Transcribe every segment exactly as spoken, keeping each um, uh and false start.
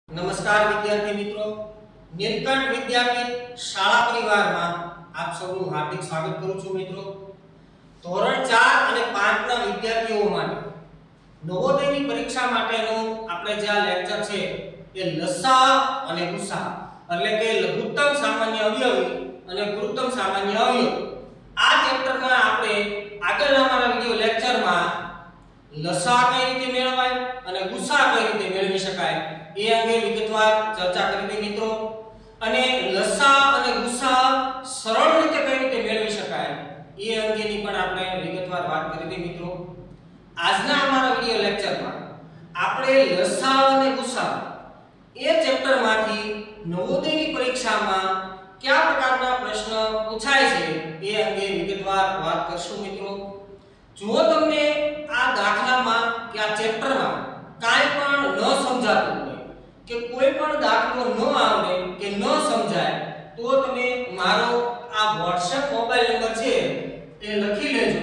નમસ્કાર વિદ્યાર્થી મિત્રો, નીલકંઠ વિદ્યાપીઠ શાળા પરિવારમાં આપ સૌનું હાર્દિક સ્વાગત કરું છું મિત્રો। ધોરણ ચાર અને પાંચ ના વિદ્યાર્થીઓ માટે નવોદયની પરીક્ષા માટેનું આપણે જે આ લેક્ચર છે એ લસા અને ગુસા એટલે કે લઘુત્તમ સામાન્ય અવયવી અને ગુરુત્તમ સામાન્ય અવયવ આ ચેપ્ટરમાં આપણે આગળના અમારા વિડિયો લેક્ચરમાં લસા કઈ રીતે મેળવાય અને ગુસા કઈ રીતે મેળવી શકાય એ અંગે વિગતવાર ચર્ચા કરી હતી મિત્રો। અને લસા અને ગુસા સરળ રીતે કઈ રીતે મેળવી શકાય એ અંગેની પણ આપણે વિગતવાર વાત કરી હતી મિત્રો। આજના અમારા વિડિયો લેક્ચરમાં આપણે લસા અને ગુસા એ ચેપ્ટરમાંથી નવોદયની પરીક્ષામાં કયા પ્રકારના પ્રશ્ન પૂછાય છે એ અંગે વિગતવાર વાત કરશું મિત્રો। જો તમને આ દાખલામાં કે આ ચેપ્ટરમાં કાંઈ પણ ન સમજાતું હોય કે કોઈ પણ દાખલો ન આવડે કે ન સમજાય તો તમે મારો આ WhatsApp મોબાઈલ નંબર છે એ લખી લેજો।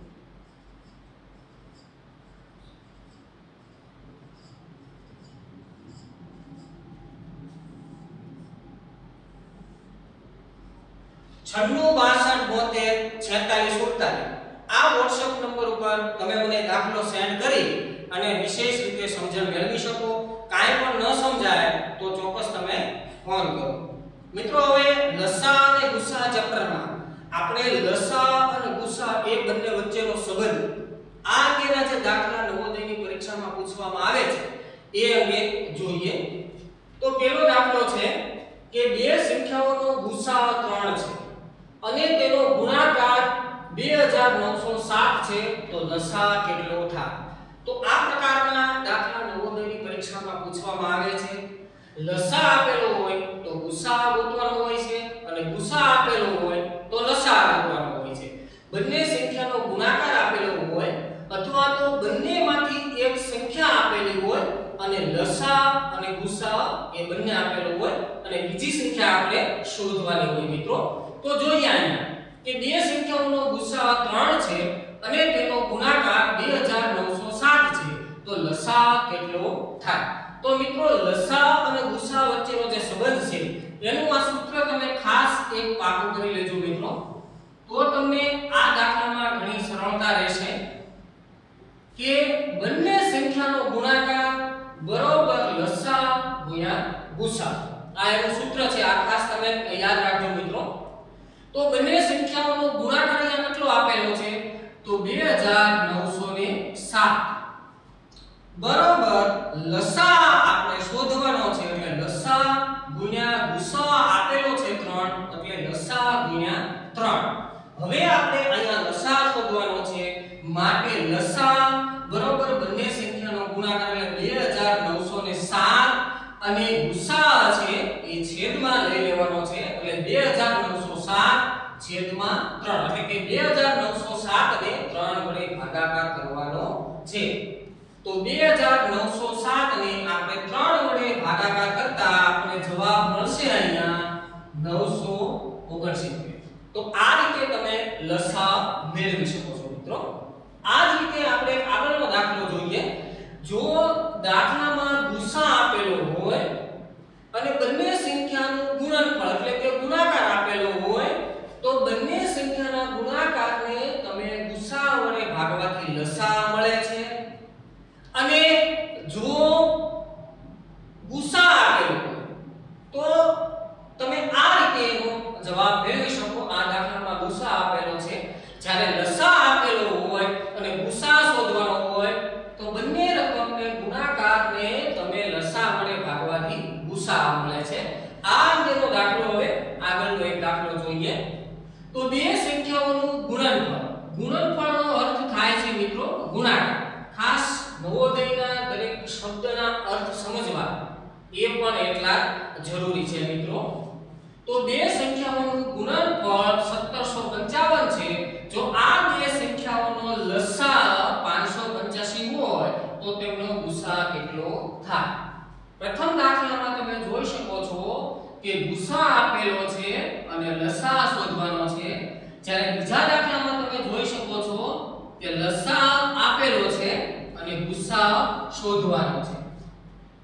છન્નું બાસઠ બોતેર છેતાલીસ સુડતાલીસ આ WhatsApp નંબર ઉપર તમે મને દાખલો સેન્ડ કરી અને વિશેષ રીતે સમજણ મેળવી શકો। કાંઈ પણ ન સમજાય તો ચોક્કસ તમે ફોન કરો મિત્રો। હવે લસા અને ગુસા ચેપ્ટરમાં આપણે લસા અને ગુસા એ બંને વચ્ચેનો સંબંધ આ અંગેના જે દાખલા નવોદયની પરીક્ષામાં પૂછવામાં આવે છે એ અંગે જોઈએ। તો પહેલો દાખલો છે કે બે સંખ્યાઓનો ગુસા ત્રણ છે અને તેનો ગુણાકાર બે હજાર નવસો સાત છે તો લસા કેટલો થાય? તો આ પ્રકારના દાખલા નવોદયની પરીક્ષામાં પૂછવામાં આવે છે। લસા આપેલો હોય તો ગુસા ગોતવાનો હોય છે અને ગુસા આપેલો હોય તો લસા ગોતવાનો હોય છે। બંને સંખ્યાનો ગુણાકાર આપેલો હોય અથવા તો બંનેમાંથી એક સંખ્યા આપેલી હોય અને લસા અને ગુસા એ બંને આપેલો હોય અને બીજી સંખ્યા આપણે શોધવાની હોય મિત્રો। તો જોઈએ અહીંયા કે બે સંખ્યાઓનો ગુસા ત્રણ છે અને તેનો ગુણાકાર બે હજાર નવસો સાત છે તો લસા કેટલો થાય? તો મિત્રો લસા અને ગુસા વચ્ચેનો જે સંબંધ છે એનું આ સૂત્ર તમે ખાસ એક પાકું કરી લેજો મિત્રો। તો તમને આ દાખલામાં ઘણી સરળતા રહેશે કે બંને સંખ્યાનો ગુણાકાર બરોબર લસા ગુણ્યા ગુસા આ એનું સૂત્ર છે। આ ખાસ તમે યાદ રાખજો મિત્રો। તો બંને સંખ્યાઓનો ગુણાકાર અહીંયા કેટલો આપેલો છે તો બે હજાર નવસો સાત બરોબર લસા આપણે શોધવાનો છે એટલે લસા ગુણ્યા ગુસા આપેલો છે ત્રણ એટલે લસા ગુણ્યા ત્રણ। હવે આપણે અહીંયા લસા શોધવાનો છે માટે લસા બરોબર બંને સંખ્યાનો ગુણાકાર એટલે બે હજાર નવસો સાત અને ગુસા છે એ છેદમાં લઈ લેવાનો છે એટલે બે હજાર નવસો સાત છેદમાં ત્રણ એટલે કે બે હજાર નવસો સાત ને ત્રણ વડે ભાગાકાર કરવાનો છે। તો બે હજાર નવસો સાત ને આપણે ત્રણ વડે ભાગાકાર કરતા આપણે જવાબ મળશે અહીંયા નવસો ઓગણસિત્તેર। તો આ રીતે તમે લસા મેળવી શકો છો મિત્રો। આ જ રીતે આપણે આગળનો દાખલો જોઈએ। જો દાખલામાં ગુસા આપેલો હોય અને બંને સંખ્યાનું ગુણનફળ એટલે કે ગુણાકાર આપેલો હોય તો બંને સંખ્યાના ગુણાકારને તમે ગુસા વડે ભાગવાથી લસા મળે છે। અને જો ગુસા આપેલો હોય તો તમે આ રીતે એનો જવાબ મેળવી શકો। આ દાખલામાં ગુસા આપેલો છે જ્યારે લસા આપેલો હોય અને ગુસા શોધવાનો હોય તો બંને રકમને ગુણાકારને તમે લસા વડે ભાગવાથી ગુસા મળે છે। આ અંગેનો દાખલો હવે આગળનો એક દાખલો જોઈએ। તો બે સંખ્યાઓનું ગુણનફળ ગુણનફળનો અર્થ થાય છે મિત્રો ગુણાકાર। ખાસ નવોદયના દરેક શબ્દના અર્થ સમજવા એ પણ એટલા જરૂરી છે મિત્રો। તો બે સંખ્યાઓનું ગુણનફળ સત્તરસો પંચાવન છે। જો આ બે સંખ્યાઓનો લસા પાંચસો પંચ્યાસી હોય તો તેમનો ગુસા કેટલો થાય? પ્રથમ દાખલામાં તમે જોઈ શકો છો કે ગુસા આપેલો છે અને લસા શોધવાનો છે, જ્યારે બીજા દાખલામાં તમે જોઈ શકો છો કે લસા આપેલો છે અને ગુસા શોધવાનો છે।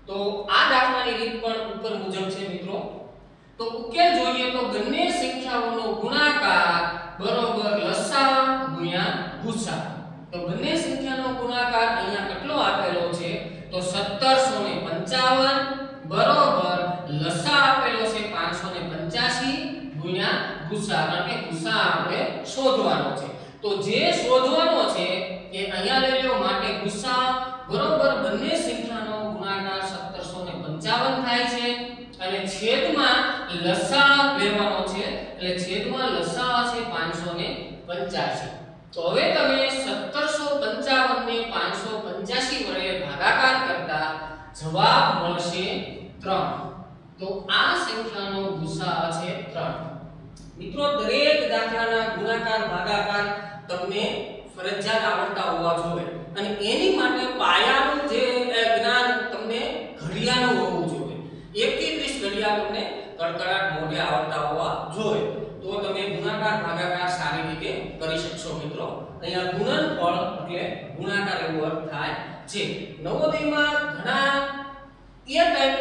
તો આ દાખલાની રીત પણ ઉપર મુજબ છે મિત્રો. તો ઉકેલ જોઈએ તો બંને સંખ્યાઓનો ગુણાકાર બરોબર લસાઅ ગુણ્યા ગુસા. તો બંને સંખ્યાનો ગુણાકાર અહીંયા કેટલો આપેલો છે તો સત્તરસો પંચાવન બરોબર લસાઅ આપેલો છે પાંચસો પંચ્યાસી ગુણ્યા ગુસા, કારણ કે ગુસા આપણે શોધવાનો છે. તો જે શોધવાનો છે એ અહીંયા લઈ લો, માટે ગુસા બરોબર બંને સંખ્યાનો ગુણાકાર સત્તરસો પંચાવન થાય છે અને છેદમાં લસાઅ લેવાનો છે, એટલે છેદમાં લસાઅ છે પાંચસો પંચ્યાસી. તો હવે તમે સત્તરસો પંચાવન ને પાંચસો પંચ્યાસી વડે ભાગાકાર કરતા જવાબ મળશે ત્રણ. તો આ સંખ્યાનો ગુસા છે ત્રણ. મિત્રો દરેક દાખલાના ગુણાકાર ભાગાકાર તમને ફરજિયાત આવડતા હોવા જોઈએ અને એની માટે પાયાનું જે જ્ઞાન તમને ઘડિયાનું હોવું જોઈએ. એક થી ત્રીસ ઘડિયા તમને કડકડાટ મોઢે આવડતા હોવા જોઈએ, તો તમે ગુણાકાર ભાગાકાર સારી રીતે કરી શકશો મિત્રો. અહીંયા ગુણનફળ એટલે ગુણાકાર એવો અર્થ થાય છે. નવોદયમાં ઘણા એ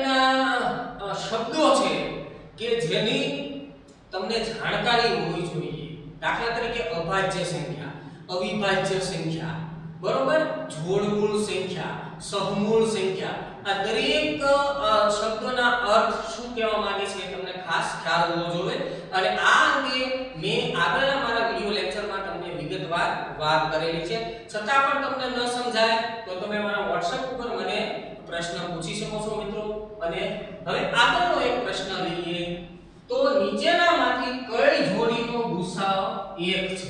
ટાઈપના શબ્દો છે કે જેની તમને જાણકારી હોવી જોઈએ. દાખલા તરીકે અભાજ્ય સંખ્યા, અવિભાજ્ય સંખ્યા, બરોબર, જોડમૂળ સંખ્યા, સહમૂળ સંખ્યા, આ દરેક શબ્દોના અર્થ શું કહેવા માંગે છે તમને ખાસ ખ્યાલ હોવો જોઈએ. અને આ અંગે મેં આગળના મારા વિડિયો લેક્ચરમાં તમને વિગતવાર વાત કરેલી છે. છતાં પણ તમને ન સમજાય તો તમે મારા WhatsApp ઉપર મને પ્રશ્ન પૂછી શકો છો મિત્રો. અને હવે આગળનો એક પ્રશ્ન લઈએ તો નીચેનામાંથી કઈ જોડીનો ગુસાઅ એક છે?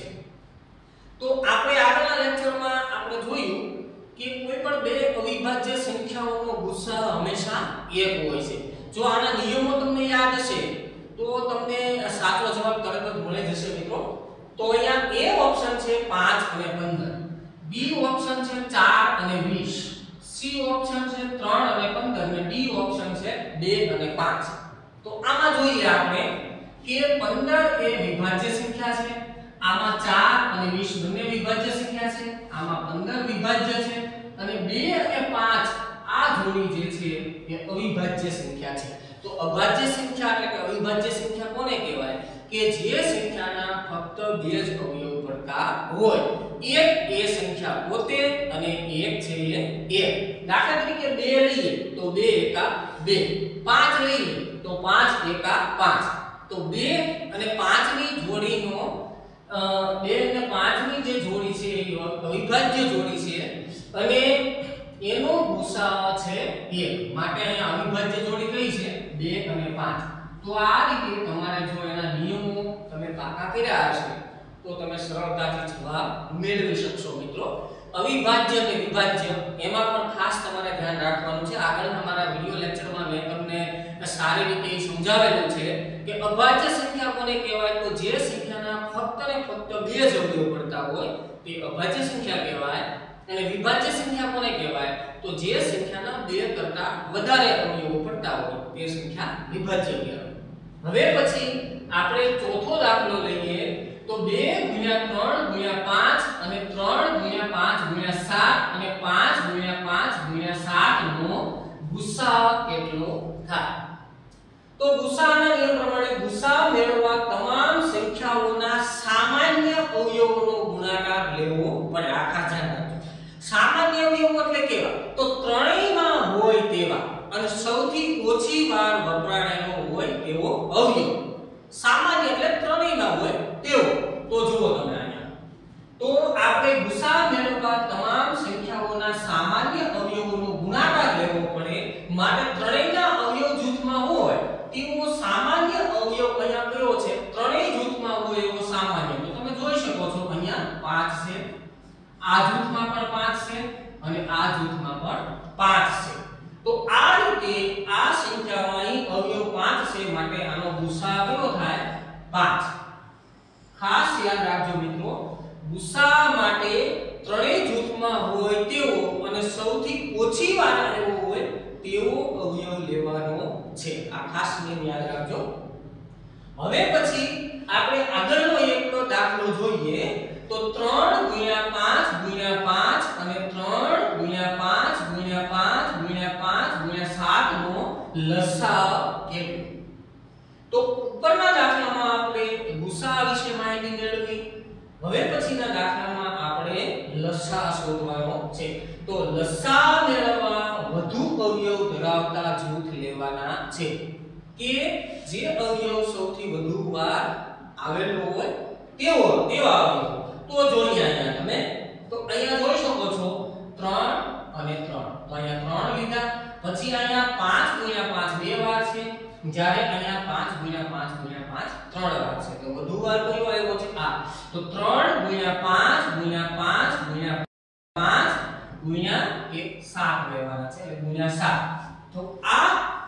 તો આપણે આગળના લેક્ચરમાં આપણે જોયું કે કોઈ પણ બે અવિભાજ્ય સંખ્યાઓનો ગુસાઅ હંમેશા એક હોય છે. જો આના નિયમો તમને યાદ હશે તો તમને સાચો જવાબ તરત જ મળી જશે મિત્રો. તો અહીંયા A ઓપ્શન છે પાંચ અને પંદર, B ઓપ્શન છે ચાર અને વીસ, C ઓપ્શન છે ત્રણ અને પંદર અને D ઓપ્શન છે બે અને પાંચ. તો આમાં જોઈએ આપણે કે પંદર એ વિભાજ્ય સંખ્યા છે, આમાં ચાર અને વીસ બંને વિભાજ્ય સંખ્યા છે, આમાં પંદર વિભાજ્ય છે અને બે અને પાંચ આ જોડી જે છે એ અવિભાજ્ય સંખ્યા છે. તો અભાજ્ય સંખ્યા એટલે કે અવિભાજ્ય સંખ્યા કોને કહેવાય? કે જે સંખ્યાના ફક્ત બે જ અવયવ પડતા હોય. એક એ સંખ્યા પોતે અને એક છે એ એક. દાખલા તરીકે બે લઈએ તો બે એકા બે, પાંચ લઈએ તો પાંચ એકા પાંચ. તો બે અને પાંચ ની જોડીનો બે અને પાંચ ની જે જોડી છે એ અવિભાજ્ય જોડી છે અને એનો ગુસાઅ છે એક. માટે અહીંયા અવિભાજ્ય જોડી કઈ છે? બે અને પાંચ. તો આ રીતે તમારે જો એના નિયમો તમે પાકા કર્યા હશે તો તમે સરળતાથી જવાબ મેળવી શકશો મિત્રો. અવિભાજ્ય અને વિભાજ્ય એમાં પણ ખાસ તમારે ધ્યાન રાખવાનું છે. આગળના મારા વિડિયો લેક્ચરમાં મેં તમને સારી રીતે સમજાવેલું છે કે અભાજ્ય સંખ્યા કોને કહેવાય? તો જે સંખ્યાના ફક્ત ને ફક્ત બે જ અવયવ પડતા હોય તે અભાજ્ય સંખ્યા કહેવાય. અને વિભાજ્ય સંખ્યા કોને કહેવાય? તો જે સંખ્યાના બે કરતા વધારે અવયવો પડતા હોય તે સંખ્યા વિભાજ્ય કહેવાય. હવે પછી આપણે ચોથો દાખલો લઈએ તો બે ગુણ્યા ત્રણ ગુણ્યા પાંચ અને ત્રણ ગુણ્યા પાંચ ગુણ્યા સાત અને પાંચ ગુણ્યા પાંચ ગુણ્યા સાત નો ગુસાઅ કેટલો થાય? તો ગુસાઅના નિયમ પ્રમાણે ગુસાઅ મેળવવા તમામ સંખ્યાઓના સામાન્ય અવયવોનો ગુણાકાર લેવો પડે. આખા ધ્યાન રાખજો. સામાન્ય અવયવો એટલે કેવા? તો ત્રણેયમાં હોય તેવા અને સૌથી ઓછી વાર વપરાયેલો હોય તેવો અવયવ. સામાન્ય એટલે ત્રણેયમાં હોય તેવો. તો જુઓ તમે અહીંયા તો આપણે ગુસાઅ મેળવવા તમામ સંખ્યાઓના સામાન્ય અવયવોનો ગુણાકાર લેવો પડે. માટે ત્રણેયના અવયવ જૂથમાં હોય તેવો સામાન્ય અવયવ અહીંયા કયો છે? ત્રણેય જૂથમાં હોય એવો સામાન્ય. તો તમે જોઈ શકો છો અહીંયા પાંચ છે, આ જૂથમાં પણ પાંચ છે અને આ જૂથમાં પણ પાંચ છે. તો આ રીતે આ સંખ્યામાં અવયવ પાંચ છે માટે આનો ગુસાઅ કયો થાય? પાંચ. ખાસ યાદ રાખજો મિત્રો, ગુસાઅ માટે ત્રણેય જૂથમાં હોય તેવો અને સૌથી ઓછી વાર આવ્યો હોય તેવો અવયવ લેવાનો છે. આ ખાસ નિયમ યાદ રાખજો. હવે પછી આપણે આગળનો એક દાખલો જોઈએ તો ત્રણ ગુણ્યા પાંચ ગુણ્યા પાંચ અને ત્રણ ગુણ્યા પાંચ ગુણ્યા પાંચ ગુણ્યા પાંચ ગુણ્યા સાત લસા કેટલું. તો ઉપરના દાખલામાં આપણે ગુસા વિશે માહિતી મેળવી. હવે પછીના દાખલામાં આપણે લસા શોધવાનો છે. તો લસા મેળવવા વધુ અવયવ ધરાવતા જૂથ લેવાના છે કે જે અવયવ સૌથી વધુ વાર આવેલો હોય તેવો તેવા અવયવ. તો જોઈએ અહીંયા તમે, તો અહીંયા જોઈ શકો છો ત્રણ અને ત્રણ. તો અહીંયા ત્રણ લીધા, પછી અહીંયા પાંચ ગુણ્યા પાંચ બે વાર છે, જ્યારે અહીંયા પાંચ ગુણ્યા પાંચ ગુણ્યા પાંચ ત્રણ વાર છે. તો વધુ વાર કયો આવ્યો છે? આ. તો ત્રણ ગુણ્યા પાંચ ગુણ્યા પાંચ ગુણ્યા પાંચ ગુણ્યા એક સાત લેવાના છે, એટલે ગુણ્યા સાત. તો આ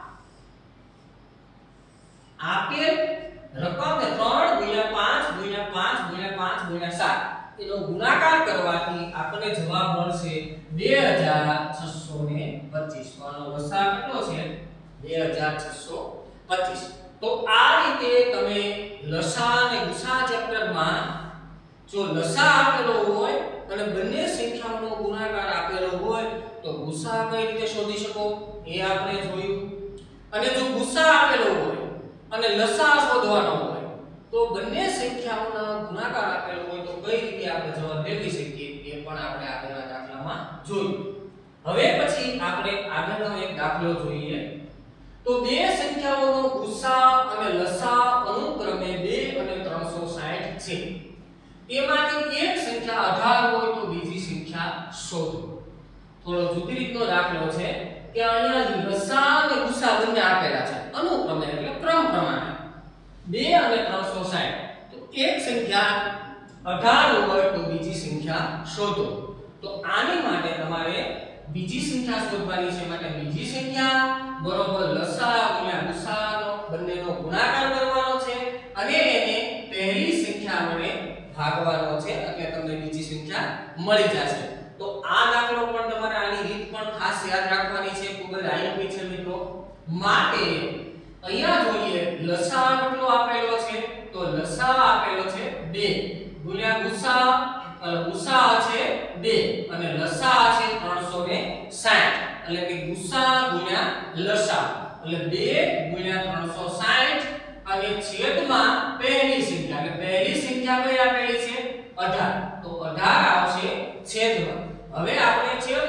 આપેલ રકમ ને ત્રણ ગુણ્યા પાંચ ગુણ્યા પાંચ ગુણ્યા પાંચ ગુણ્યા સાત એનો ગુણાકાર કરવાથી આપણને જવાબ મળશે બે હજાર છસો પચીસ. તો આનો લસા કેટલો છે? બે હજાર છસો પચીસ. તો આ રીતે તમે લસા અને ગુસા ચેપ્ટરમાં જો લસા આપેલો હોય અને બંને સંખ્યાઓનો ગુણાકાર આપેલો હોય તો ગુસા કઈ રીતે શોધી શકો એ આપણે જોયું. અને જો ગુસા આપેલો હોય અને લસા શોધવાનો હોય તો બંને સંખ્યાઓનો ગુણાકાર આપેલો હોય તો કઈ રીતે આપણે જવાબ મેળવી શકીએ એ પણ આપણે આગળના દાખલામાં જોયું. હવે પછી આપણે આગળનો એક દાખલો જોઈએ. તો બે સંખ્યાઓનો ગુસા અને લસા અનુક્રમે બે અને ત્રણસો સાઠ છે. તેમાંથી એક સંખ્યા અઢાર હોય તો બીજી સંખ્યા શોધો. થોડો જુદી રીતનો દાખલો છે કે અહીંયા લસા અને ગુસા બંને આપેલા છે અનુક્રમે એટલે ક્રમ પ્રમાણે બે અને ત્રણસો સાઠ. તો એક સંખ્યા અઢાર હોય તો બીજી સંખ્યા શોધો. તો આની માટે તમારે બીજી સંખ્યા શોધવાની છે. માટે બીજી સંખ્યા બરોબર લસા ગુણ્યા ગુસાનો બંનેનો ગુણાકાર કરવાનો છે અને એને પહેલી સંખ્યા વડે ભાગવાનો છે એટલે તમને બીજી સંખ્યા મળી જશે. તો આ દાખલો પણ તમારે આની રીત પણ ખાસ યાદ રાખવાની છે, ખૂબ જ આઈએમપી છે મિત્રો. માટે અહીંયા જોઈએ લસા કેટલો આપેલો છે? તો લસા આપેલો છે બે ગુણ્યા ગુસા ગુસા છે બે અને લસા છે ત્રણસો સાઠ એટલે કે ગુસા ગુણ્યા લસા એટલે બે ગુણ્યા ત્રણસો સાઠ અને છેદમાં પહેલી સંખ્યા એટલે પહેલી સંખ્યા કઈ આપેલી છે? અઢાર. તો અઢાર આવશે છેદમાં. હવે આપણે છેદ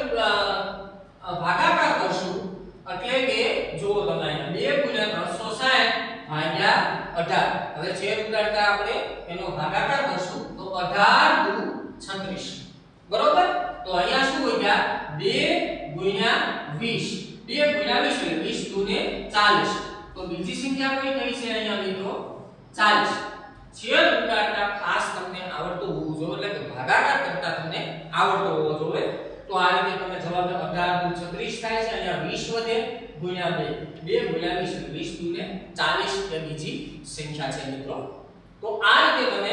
ભાગાકાર કરશું એટલે કે જો તમે બે ગુણ્યા ત્રણસો સાઠ ભાગ્યા અઢાર. હવે છેદ ઉડાડતા આપણે એનો ભાગાકાર કરશું તો અઢાર દુ છત્રીસ. બરોબર. તો અહીંયા શું વધ્યા? બે ગુણ્યા વીસ. બે ગુણ્યા વીસ એટલે વીસ દુ ચાલીસ. તો બીજી સંખ્યા કઈ કઈ છે અહીંયા મિત્રો? ચાલીસ. છેદ ઉડાડતા ખાસ તમને આવડતું હોવું જોઈએ એટલે કે ભાગાકાર કરતા તમને આવડતો હોવો જોઈએ. તો આ રીતે તમે જવાબ અઢાર દુ છત્રીસ થાય છે. અહીંયા વીસ વધે ગુણ્યા બે બે ગુણ્યા વીસ એટલે વીસ દુ ચાલીસ એ બીજી સંખ્યા છે મિત્રો. તો આ રીતે તમે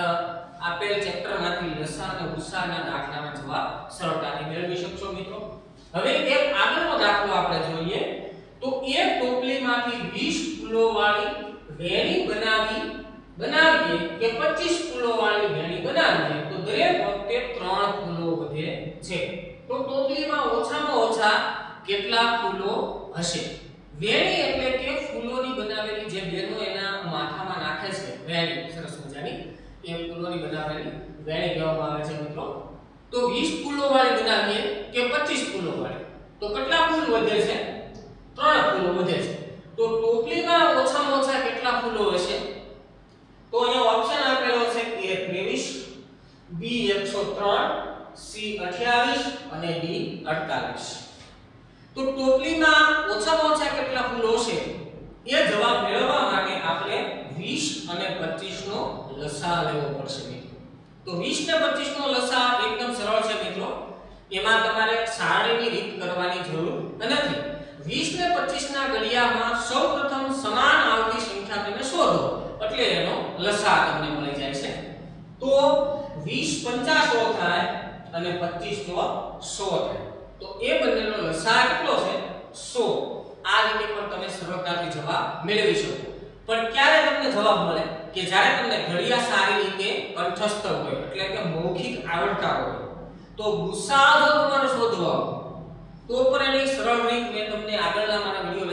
આપેલ ચેપ્ટરમાંથી લસા અને ગુસાના દાખલાના જવાબ સરળતાથી મેળવી શકશો મિત્રો. હવે એક આગળનો દાખલો આપણે જોઈએ. તો એક ટોપલીમાંથી વીસ કિલો વાળી વેણી બનાવી બનાવીએ કે પચીસ કિલો વાળી વેણી બનાવીએ તો દરેક વખતે ત્રણ ફૂલો વધે છે. તો ટોપલીમાં ઓછામાં ઓછા કેટલા ફૂલો હશે? વેણી એટલે કે ફૂલોની બનાવેલી જે બેનો એના માથામાં નાખે છે વેણી, સરસ મજાની એ ફૂલોની બનાવેલી વેણી કહેવામાં આવે છે મિત્રો. તો વીસ ફૂલો વાળી બનાવીએ કે પચીસ ફૂલો વાળી તો કેટલા ફૂલ વધે છે? ત્રણ ફૂલો વધે છે. તો ટોપલીમાં ઓછામાં ઓછા કેટલા ફૂલો હશે? તો અહીંયા ઓપ્શન આપેલો છે એ ત્રેવીસ, બી એકસો ત્રણ, સી અઠ્યાવીસ અને ડી અડતાલીસ. તો ટોપલીમાં ઓછામાં ઓછા કેટલા ફૂલો હશે એ જવાબ મેળવવા માટે આપણે વીસ અને પચીસ નો લસા લેવો પડશે મિત્રો. તો વીસ ને પચીસ નો લસા એકદમ સરળ છે મિત્રો. એમાં તમારે સારણીની રીત કરવાની જરૂર નથી. વીસ ને પચીસ ના ઘડિયામાં સૌપ્રથમ સમાન આવતી સંખ્યા તમે શોધો એટલે એનો લસા તમને મળી જાય છે. તો વીસ પંચા સો થાય અને પચીસ સો થાય. તો એ બંનેનો લસા કેટલો છે? સો. આ રીતે પણ તમે સરળતાથી જવાબ મેળવી શકો. પણ ક્યારે તમને જવાબ મળે? કે જ્યારે તમને ઘડિયા સારી રીતે કંઠસ્થ હોય એટલે કે મૌખિક આવડતા હોય. તો ગુસા જો તમારે શોધવો તો પણ એની સરળ રીત મેં તમને આગળના મારા વિડિયો લેક્ચરમાં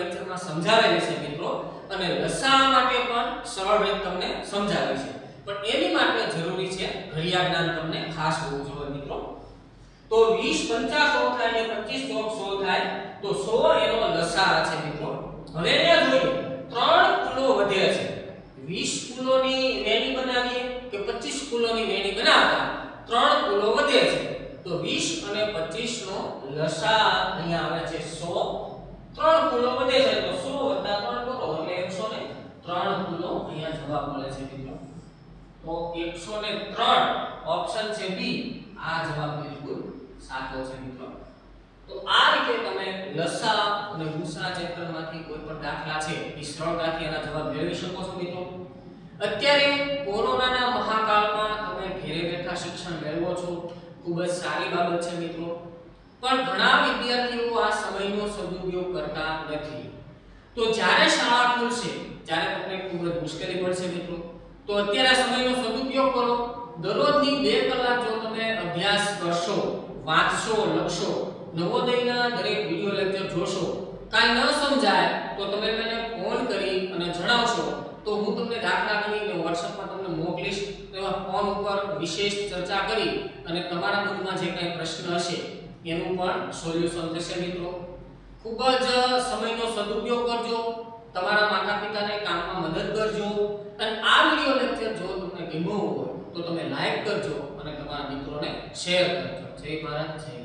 સમજાવેલી છે મિત્રો અને લસા માટે પણ સરળ રીત તમને સમજાવી છે, પણ એની માટે જરૂરી છે ઘડિયા જ્ઞાન તમને ખાસ હોવું જોઈએ મિત્રો. તો વીસ પંચા સો થાય ને પચીસ ચોક સો થાય તો સો એનો લસા છે મિત્રો. હવે અહીંયા જોઈએ ત્રણ કુલો વધે છે. વીસ કુલોની વેણી બનાવીએ કે પચીસ કુલોની વેણી બનાવતા ત્રણ કુલો વધે છે. તો વીસ અને પચીસ નો લસા અહીંયા આવે છે સો. ત્રણ કુલો વધે છે તો સો વત્તા ત્રણ કરો એટલે એકસો ને ત્રણ કુલો અહીંયા જવાબ મળે છે મિત્રો. તો એકસો ને ત્રણ ઓપ્શન છે બી, આ જવાબ બિલકુલ સાચો છે મિત્રો. તો આ રીતે તમે લસા અને ગુસા ચેપ્ટરમાંથી કોઈ પણ દાખલા છે એ સરળતાથી એના જવાબ મેળવી શકો છો મિત્રો. અત્યારે કોરોનાના મહાકાળમાં તમે ઘરે બેઠા શિક્ષણ મેળવો છો, ખૂબ જ સારી બાબત છે મિત્રો. પણ ઘણા વિદ્યાર્થીઓ આ સમયનો સદુપયોગ કરતા નથી. તો જ્યારે શાળા ખુલશે ત્યારે તમને ખૂબ જ મુશ્કેલી પડશે મિત્રો. તો અત્યારે આ સમયનો સદુપયોગ કરો. દરરોજની બે કલાક જો તમે અભ્યાસ કરશો, વાંચશો, લખશો, નવોદયના દરેક વિડિયો લેક્ચર જોશો, કાંઈ ન સમજાય તો તમે મને ફોન કરી અને જણાવશો તો હું તમને દાખલા કરીને WhatsApp માં તમને મોકલીશ. એવા ફોન ઉપર વિશેષ ચર્ચા કરી અને તમારા મનમાં જે કંઈ પ્રશ્ન હશે એનું પણ સોલ્યુશન થશે મિત્રો. ખૂબ જ સમયનો સદુપયોગ કરજો. તમારા માતા પિતાને કામમાં મદદ કરજો અને આ વિડિયો લેક્ચર જો તમને ગમ્યો હોય તો તમે લાઈક કરજો અને તમારા મિત્રોને શેર કરજો. જય ભારત, જય